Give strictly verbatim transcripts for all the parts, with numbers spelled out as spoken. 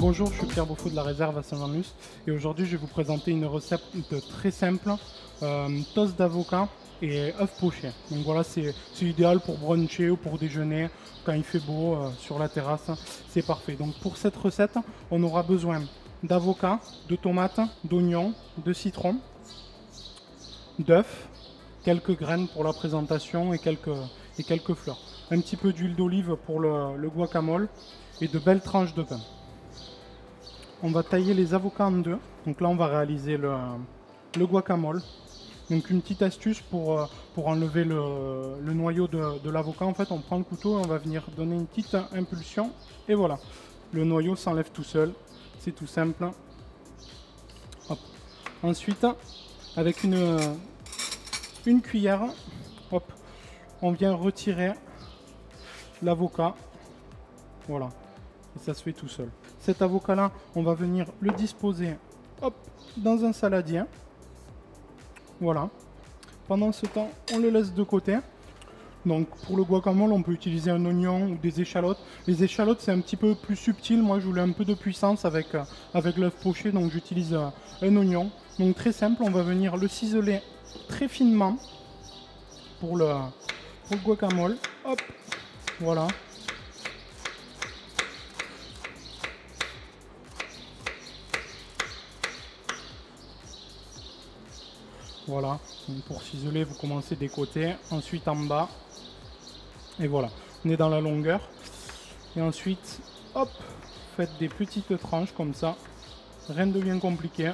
Bonjour, je suis Pierre Beaufort de la réserve à Saint-Jean-de-Luz et aujourd'hui je vais vous présenter une recette très simple, euh, toast d'avocat et œufs pochés. Donc voilà, c'est idéal pour bruncher ou pour déjeuner quand il fait beau euh, sur la terrasse, c'est parfait. Donc pour cette recette, on aura besoin d'avocat, de tomates, d'oignons, de citron, d'œufs, quelques graines pour la présentation et quelques, et quelques fleurs. Un petit peu d'huile d'olive pour le, le guacamole et de belles tranches de pain. On va tailler les avocats en deux. Donc là, on va réaliser le, le guacamole. Donc une petite astuce pour, pour enlever le, le noyau de, de l'avocat. En fait, on prend le couteau et on va venir donner une petite impulsion. Et voilà, le noyau s'enlève tout seul. C'est tout simple. Hop. Ensuite, avec une, une cuillère, hop, on vient retirer l'avocat. Voilà. Et ça se fait tout seul. Cet avocat là, on va venir le disposer hop, dans un saladier. Voilà. Pendant ce temps, on le laisse de côté. Donc pour le guacamole, on peut utiliser un oignon ou des échalotes. Les échalotes, c'est un petit peu plus subtil. Moi, je voulais un peu de puissance avec, avec l'œuf poché, donc j'utilise un oignon. Donc très simple, on va venir le ciseler très finement pour le, pour le guacamole. Hop, voilà. Voilà, donc pour ciseler, vous commencez des côtés, ensuite en bas. Et voilà, on est dans la longueur. Et ensuite, hop, faites des petites tranches comme ça. Rien de bien compliqué.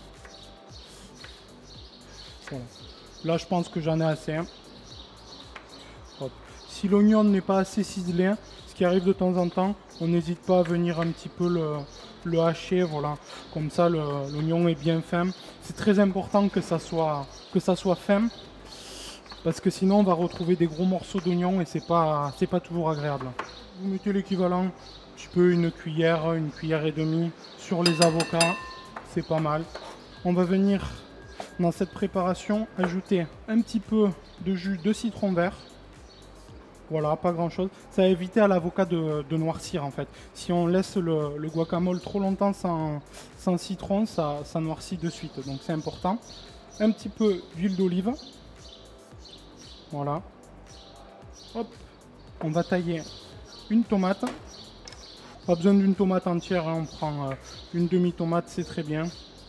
Voilà. Là, je pense que j'en ai assez. Hop. Si l'oignon n'est pas assez ciselé, ce qui arrive de temps en temps, on n'hésite pas à venir un petit peu le, le hacher, voilà. Comme ça, l'oignon est bien fin. C'est très important que ça soit, que ça soit fin, parce que sinon on va retrouver des gros morceaux d'oignon et c'est pas, c'est pas toujours agréable. Vous mettez l'équivalent, un petit peu une cuillère, une cuillère et demie sur les avocats, c'est pas mal. On va venir dans cette préparation ajouter un petit peu de jus de citron vert. Voilà, pas grand chose. Ça va éviter à l'avocat de, de noircir en fait. Si on laisse le, le guacamole trop longtemps sans, sans citron, ça, ça noircit de suite. Donc c'est important. Un petit peu d'huile d'olive. Voilà. Hop. On va tailler une tomate. Pas besoin d'une tomate entière, hein. On prend euh, une demi-tomate, c'est très bien.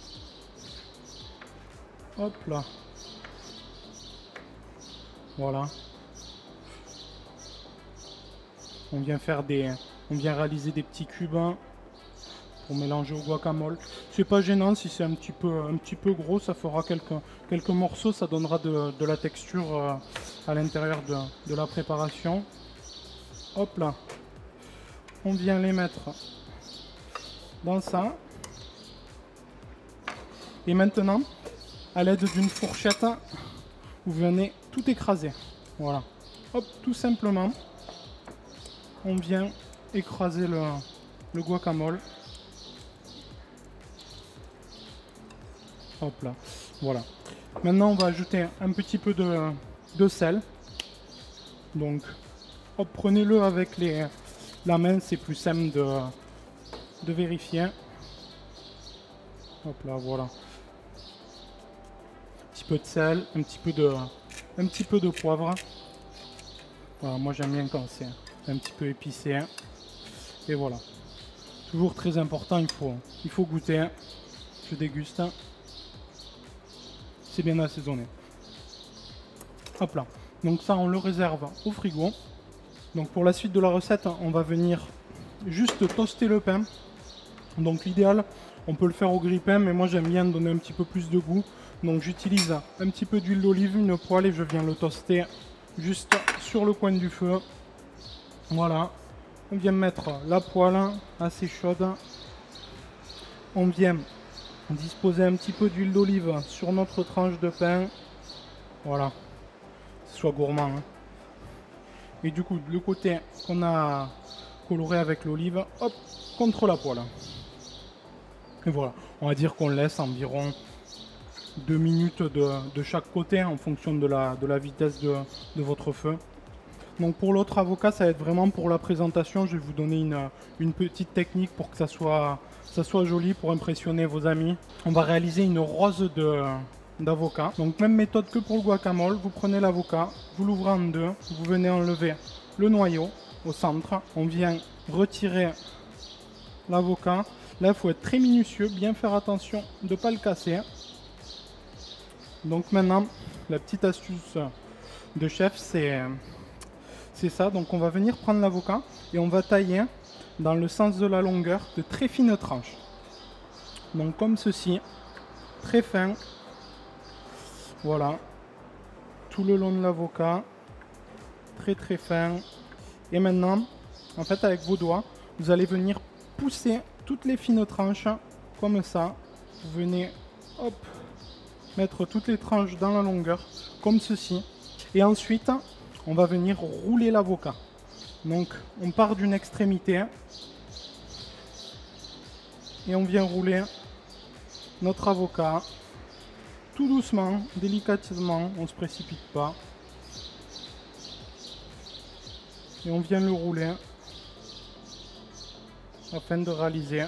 Hop là. Voilà. On vient faire des, on vient réaliser des petits cubes hein, pour mélanger au guacamole. C'est pas gênant si c'est un petit peu, un petit peu gros, ça fera quelques, quelques morceaux, ça donnera de, de la texture euh, à l'intérieur de, de la préparation. Hop là, on vient les mettre dans ça. Et maintenant, à l'aide d'une fourchette, vous venez tout écraser. Voilà, hop, tout simplement. On vient écraser le, le guacamole. Hop là, voilà. Maintenant, on va ajouter un petit peu de, de sel. Donc, hop, prenez-le avec les, la main, c'est plus simple de, de vérifier. Hop là, voilà. Un petit peu de sel, un petit peu de, un petit peu de poivre. Voilà, moi j'aime bien quand c'est un petit peu épicé. Et voilà. Toujours très important, il faut, il faut goûter. Je déguste. C'est bien assaisonné. Hop là. Donc ça, on le réserve au frigo. Donc pour la suite de la recette, on va venir juste toaster le pain. Donc l'idéal, on peut le faire au grille-pain, mais moi j'aime bien donner un petit peu plus de goût. Donc j'utilise un petit peu d'huile d'olive, une poêle et je viens le toaster juste sur le coin du feu. Voilà, on vient mettre la poêle assez chaude. On vient disposer un petit peu d'huile d'olive sur notre tranche de pain. Voilà, que ce soit gourmand. Hein. Et du coup, le côté qu'on a coloré avec l'olive, hop, contre la poêle. Et voilà, on va dire qu'on laisse environ deux minutes de, de chaque côté en fonction de la, de la vitesse de, de votre feu. Donc pour l'autre avocat, ça va être vraiment pour la présentation. Je vais vous donner une, une petite technique pour que ça soit, ça soit joli, pour impressionner vos amis. On va réaliser une rose de... d'avocat. Donc même méthode que pour le guacamole, vous prenez l'avocat, vous l'ouvrez en deux, vous venez enlever le noyau au centre, on vient retirer l'avocat. Là il faut être très minutieux, bien faire attention de ne pas le casser. Donc maintenant la petite astuce de chef, c'est c'est ça. Donc on va venir prendre l'avocat et on va tailler dans le sens de la longueur de très fines tranches. Donc comme ceci, très fin. Voilà, tout le long de l'avocat, très très fin. Et maintenant, en fait avec vos doigts, vous allez venir pousser toutes les fines tranches, comme ça. Vous venez, hop, mettre toutes les tranches dans la longueur, comme ceci. Et ensuite, on va venir rouler l'avocat. Donc, on part d'une extrémité. Et on vient rouler notre avocat. Tout doucement, délicatement, on ne se précipite pas. Et on vient le rouler afin de réaliser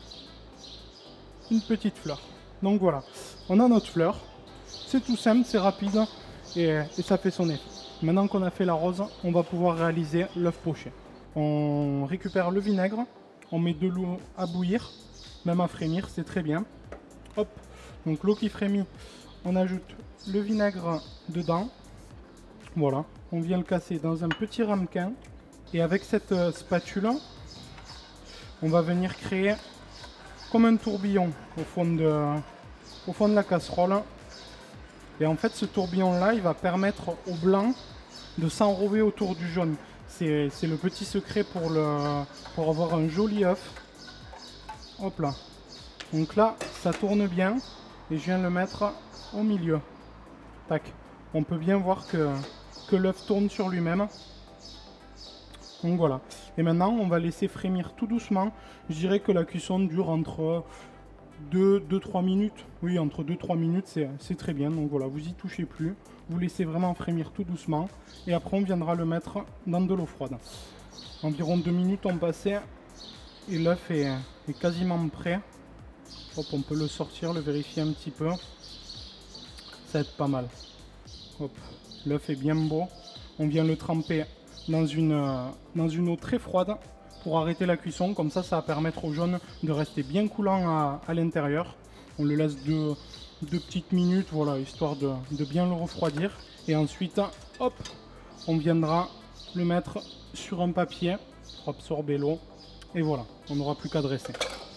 une petite fleur. Donc voilà, on a notre fleur. C'est tout simple, c'est rapide et, et ça fait son effet. Maintenant qu'on a fait la rose, on va pouvoir réaliser l'œuf poché. On récupère le vinaigre, on met de l'eau à bouillir, même à frémir, c'est très bien. Hop. Donc l'eau qui frémit, on ajoute le vinaigre dedans. Voilà, on vient le casser dans un petit ramequin. Et avec cette euh, spatule, on va venir créer comme un tourbillon au fond de, au fond de la casserole. Et en fait, ce tourbillon-là, il va permettre au blanc de s'enrober autour du jaune. C'est le petit secret pour, le, pour avoir un joli œuf. Hop là. Donc là, ça tourne bien. Et je viens le mettre au milieu. Tac. On peut bien voir que, que l'œuf tourne sur lui-même. Donc voilà. Et maintenant, on va laisser frémir tout doucement. Je dirais que la cuisson dure entre deux à trois minutes. Oui, entre deux à trois minutes, c'est très bien. Donc voilà, vous y touchez plus. Vous laissez vraiment frémir tout doucement. Et après, on viendra le mettre dans de l'eau froide. Environ deux minutes ont passé. Et l'œuf est, est quasiment prêt. Hop, on peut le sortir, le vérifier un petit peu. Ça va être pas mal. Hop, l'œuf est bien beau. On vient le tremper dans une, euh, dans une eau très froide pour arrêter la cuisson. Comme ça, ça va permettre au jaune de rester bien coulant à, à l'intérieur. On le laisse deux, deux petites minutes, voilà, histoire de, de bien le refroidir. Et ensuite, hop, on viendra le mettre sur un papier pour absorber l'eau. Et voilà, on n'aura plus qu'à dresser.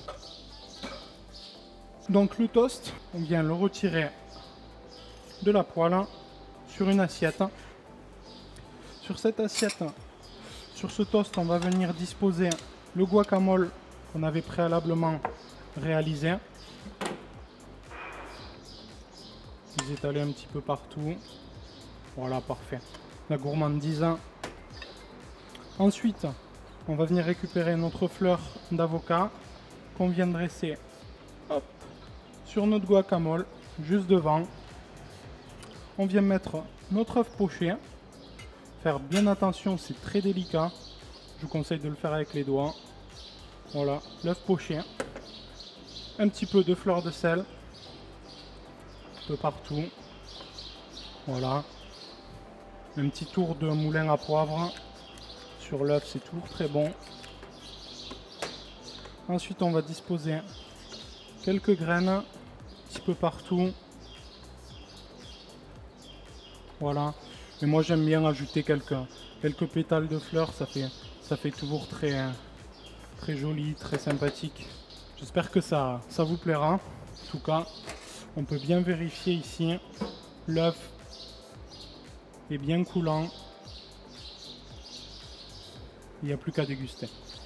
Donc le toast, on vient le retirer de la poêle sur une assiette. Sur cette assiette, sur ce toast, on va venir disposer le guacamole qu'on avait préalablement réalisé. Vous étalez un petit peu partout. Voilà, parfait. La gourmandise. Ensuite, on va venir récupérer notre fleur d'avocat qu'on vient dresser, hop, sur notre guacamole, juste devant. On vient mettre notre œuf poché. Faire bien attention, c'est très délicat. Je vous conseille de le faire avec les doigts. Voilà, l'œuf poché. Un petit peu de fleur de sel. Un peu partout. Voilà. Un petit tour de moulin à poivre. Sur l'œuf, c'est toujours très bon. Ensuite, on va disposer quelques graines. Un petit peu partout. Voilà. Et moi j'aime bien ajouter quelques, quelques pétales de fleurs, ça fait, ça fait toujours très, très joli, très sympathique. J'espère que ça, ça vous plaira. En tout cas, on peut bien vérifier ici, l'œuf est bien coulant. Il n'y a plus qu'à déguster.